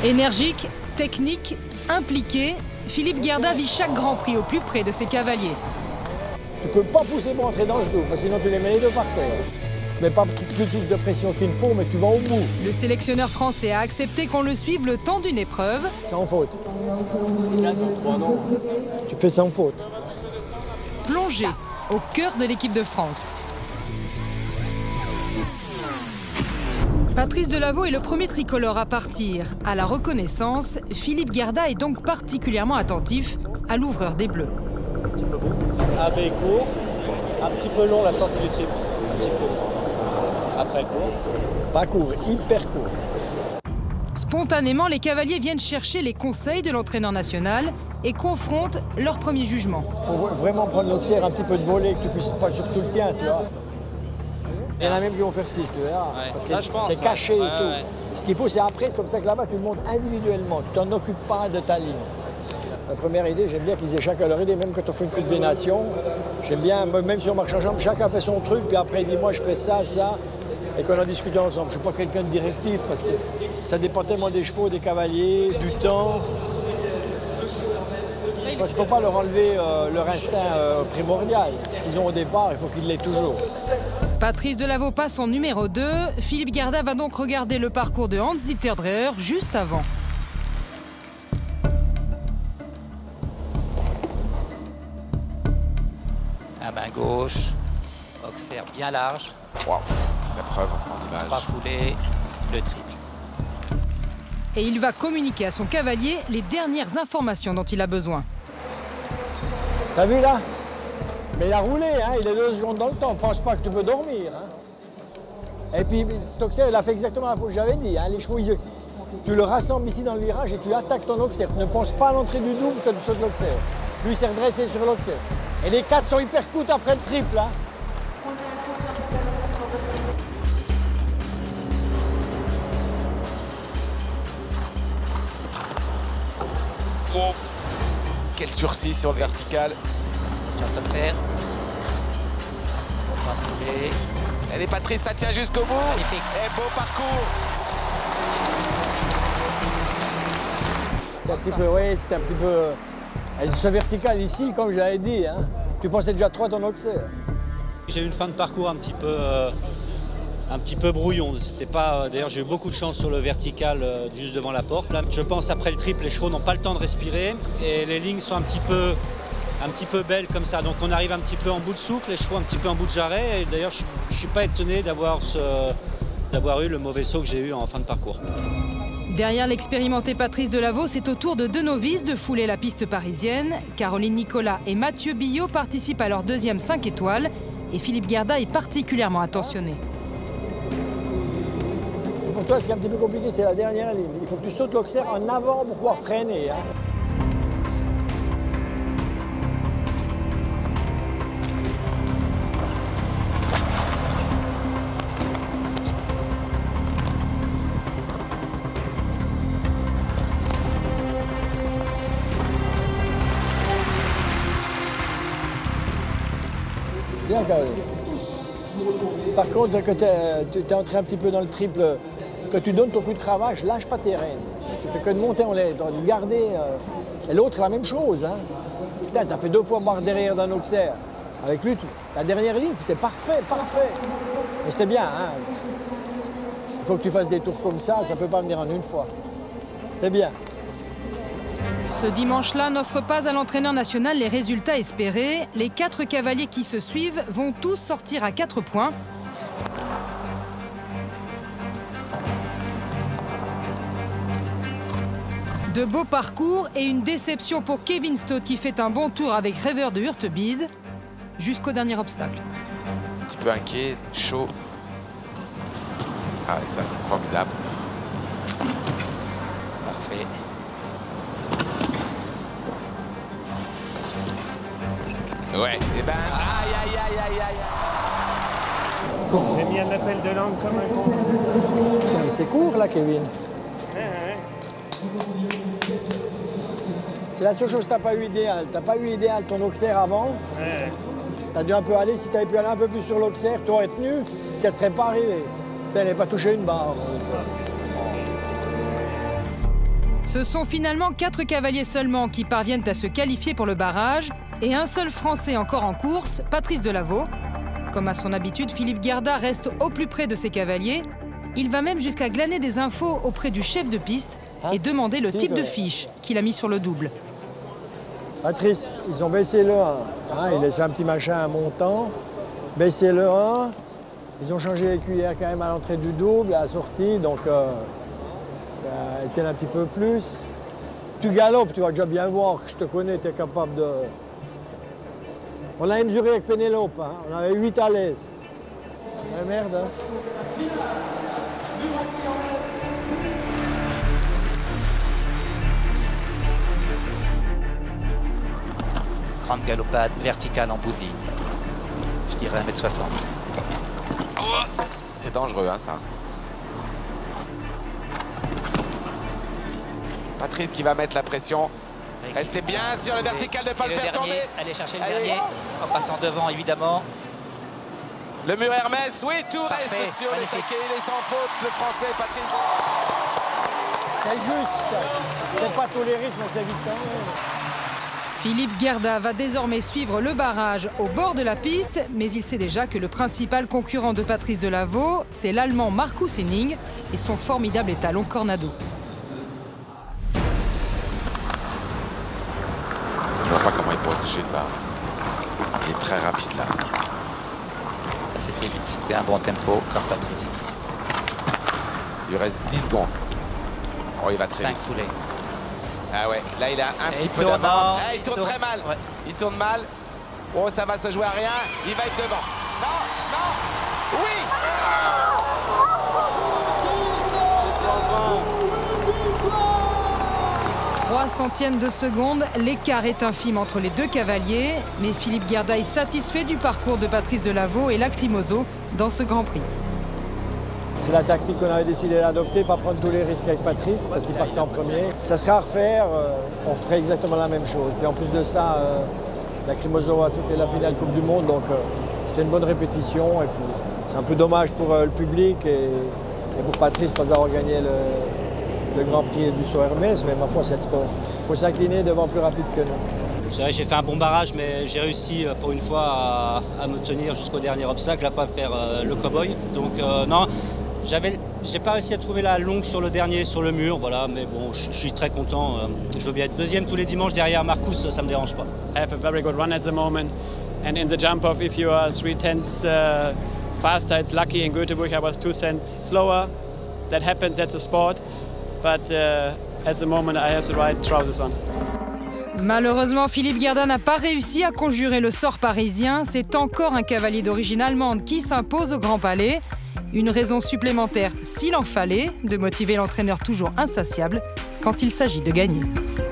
Énergique, technique, impliqué, Philippe Guerda vit chaque Grand Prix au plus près de ses cavaliers. Tu peux pas pousser pour entrer dans ce dos, parce que sinon tu les mets les deux par terre. Tu mets pas plus de pression qu'il ne faut, mais tu vas au bout. Le sélectionneur français a accepté qu'on le suive le temps d'une épreuve. Sans faute. Tu fais sans faute. Plongé au cœur de l'équipe de France. Patrice Delaveau est le premier tricolore à partir. À la reconnaissance, Philippe Guerda est donc particulièrement attentif à l'ouvreur des Bleus. Un petit peu bon. AB court, un petit peu long la sortie du triple. Un petit peu. Après court. Pas court, hyper court. Spontanément, les cavaliers viennent chercher les conseils de l'entraîneur national et confrontent leur premier jugement. Il faut vraiment prendre l'auxiliaire, un petit peu de volet, que tu puisses pas sur tout le tien, tu vois. Il y en a même qui vont faire 6, tu verras. Ouais. Parce que C'est caché et tout. Ouais. Ce qu'il faut, c'est après, c'est comme ça que là-bas, tu le montes individuellement. Tu t'en occupes pas de ta ligne. La première idée, j'aime bien qu'ils aient chacun leur idée, même quand on fait une Coupe des Nations. J'aime bien, même si on marche en jambe, chacun fait son truc, puis après il dit moi je ferai ça, ça, et qu'on en discute ensemble. Je ne suis pas quelqu'un de directif, parce que ça dépend tellement des chevaux, des cavaliers, du temps. Parce qu'il ne faut pas leur enlever leur instinct primordial. Ce qu'ils ont au départ, il faut qu'ils l'aient toujours. Patrice Delaveau passe en numéro 2. Philippe Guerda va donc regarder le parcours de Hans-Dieter Dreher juste avant. La main gauche, auxerre bien large. Wow, la preuve en image. 3 foulées, le triple. Et il va communiquer à son cavalier les dernières informations dont il a besoin. T'as vu là? Mais il a roulé, hein? Il est 2 secondes dans le temps. Pense pas que tu peux dormir. Hein? Et puis, cet auxerre, il a fait exactement la faute que j'avais dit. Hein? Les chevaux, tu le rassembles ici dans le virage et tu attaques ton auxerre. Ne pense pas à l'entrée du double que tu sautes l'auxerre. Lui, il s'est redressé sur l'auxerre. Et les 4 sont hyper coûtes après le triple. Hein? Oh, quel sursis sur le vertical. Sur cet auxerre. 3 foulées. Elle est Patrice, ça tient jusqu'au bout. Magnifique. Et beau parcours. C'était un petit peu, oui, c'était un petit peu... Ce vertical ici, comme je l'avais dit, hein, tu pensais déjà trop à ton auxerre. J'ai eu une fin de parcours un petit peu brouillon. C'était pas. D'ailleurs, j'ai eu beaucoup de chance sur le vertical juste devant la porte. Là, je pense après le triple, les chevaux n'ont pas le temps de respirer et les lignes sont un petit peu belles comme ça. Donc on arrive un petit peu en bout de souffle, les chevaux un petit peu en bout de jarret. Et d'ailleurs, je suis pas étonné d'avoir eu le mauvais saut que j'ai eu en fin de parcours. Derrière l'expérimenté Patrice Delaveau, c'est au tour de 2 novices de fouler la piste parisienne. Caroline Nicolas et Mathieu Billot participent à leur deuxième 5 étoiles. Et Philippe Guerda est particulièrement attentionné. Pour toi, ce qui est un petit peu compliqué, c'est la dernière ligne. Il faut que tu sautes l'auxerre en avant pour pouvoir freiner. Hein. Bien, Caroline. Par contre, quand tu es entré un petit peu dans le triple, quand tu donnes ton coup de cravache, lâche pas tes rênes. Tu fais que de monter en l'air, de garder. Et l'autre, la même chose. Hein. Putain, t'as fait 2 fois barre derrière d'un auxerre. Avec lui, la dernière ligne, c'était parfait, parfait. Mais c'était bien. Hein. Il faut que tu fasses des tours comme ça peut pas venir en une fois. C'était bien. Ce dimanche-là n'offre pas à l'entraîneur national les résultats espérés. Les 4 cavaliers qui se suivent vont tous sortir à 4 points. De beaux parcours et une déception pour Kevin Stott qui fait un bon tour avec Rêveur de Hurtebise jusqu'au dernier obstacle. Un petit peu inquiet, chaud. Ah, et ça, c'est formidable. Parfait. Ouais, et ben, aïe, aïe, aïe, aïe, aïe. J'ai mis un appel de langue comme un con. C'est court, là, Kevin. C'est la seule chose que tu n'as pas eu idéal. Tu n'as pas eu idéal ton auxerre avant. Tu as dû un peu aller. Si tu avais pu aller un peu plus sur l'auxerre, tu aurais tenu, tu ne serais pas arrivé. Tu n'avais pas touché une barre. Ce sont finalement 4 cavaliers seulement qui parviennent à se qualifier pour le barrage et un seul Français encore en course, Patrice Delaveau. Comme à son habitude, Philippe Guerda reste au plus près de ses cavaliers. Il va même jusqu'à glaner des infos auprès du chef de piste et demander le type de fiche qu'il a mis sur le double. Patrice, ils ont baissé le 1. Hein, ils laissaient un petit machin montant. Baissé le 1. Ils ont changé les cuillères quand même à l'entrée du double, à la sortie, donc ils tiennent un petit peu plus. Tu galopes, tu vas déjà bien voir que je te connais, tu es capable de... On a mesuré avec Pénélope, hein, on avait 8 à l'aise. Ouais, merde, hein. Grande galopade verticale en bout de ligne. Je dirais 1m60. C'est dangereux, hein, ça. Patrice qui va mettre la pression. Restez bien sur le vertical, ne pas le faire tomber. Allez chercher le dernier, en passant devant, évidemment. Le mur Hermès, oui, tout Parfait, reste sur les magnifique. taquets. Il est sans faute, le Français, Patrice. C'est juste, c'est pas toléré, mais c'est vite quand même. Philippe Guerda va désormais suivre le barrage au bord de la piste, mais il sait déjà que le principal concurrent de Patrice Delaveau, c'est l'Allemand Marcus Henning et son formidable étalon Cornado. Je vois pas comment il pourrait toucher le bar. Il est très rapide là. Ça c'était vite, c'était un bon tempo comme Patrice. Il lui reste 10 secondes. Oh, il va très 5 vite. foulées. Ah ouais, là il a un petit peu tourne, d'avance. non, Ah, il tourne très mal. Ouais. Il tourne mal. Oh, ça va se jouer à rien. Il va être devant. Non, non. Oui. 3 centièmes de seconde, l'écart est infime entre les deux cavaliers, mais Philippe Guerda est satisfait du parcours de Patrice Delaveau et Lacrymoso dans ce Grand Prix. C'est la tactique qu'on avait décidé d'adopter, pas prendre tous les risques avec Patrice, parce qu'il partait en premier. Ça sera à refaire, on ferait exactement la même chose. Puis en plus de ça, Lacrymoso a sauté la finale Coupe du Monde, donc c'était une bonne répétition. Et puis c'est un peu dommage pour le public et pour Patrice pas avoir gagné le Grand Prix du Saut Hermès, mais ma foi, c'est le sport. Il faut s'incliner devant plus rapide que nous. C'est vrai, j'ai fait un bon barrage, mais j'ai réussi pour une fois à me tenir jusqu'au dernier obstacle, à ne pas faire le cow-boy. Donc non, j'ai pas réussi à trouver la longue sur le dernier, sur le mur, voilà, mais bon, je suis très content. Je veux bien être deuxième tous les dimanches derrière Marcus, ça me dérange pas. I have a very good run at the moment, and in the jump off, if you are 3/10 faster, it's lucky. In Göteborg, I was 2 cents slower. That happens, that's a sport. But at the moment, I have the right trousers on. Malheureusement, Philippe Guerda n'a pas réussi à conjurer le sort parisien. C'est encore un cavalier d'origine allemande qui s'impose au Grand Palais. Une raison supplémentaire, s'il en fallait, de motiver l'entraîneur toujours insatiable quand il s'agit de gagner.